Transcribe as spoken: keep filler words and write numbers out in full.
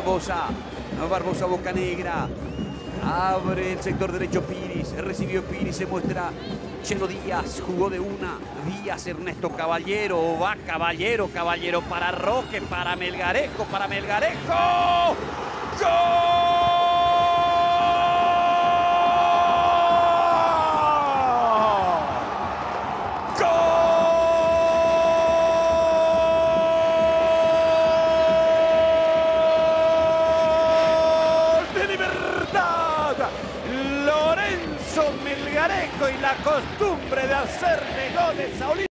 Barbosa. Barbosa Bocanegra. Abre el sector derecho Piris. Recibió Piris. Se muestra Chelo Díaz. Jugó de una. Díaz, Ernesto Caballero. Va Caballero. Caballero para Roque. Para Melgarejo. Para Melgarejo. ¡Gol! Lorenzo Melgarejo y la costumbre de hacerle goles a Olimpia.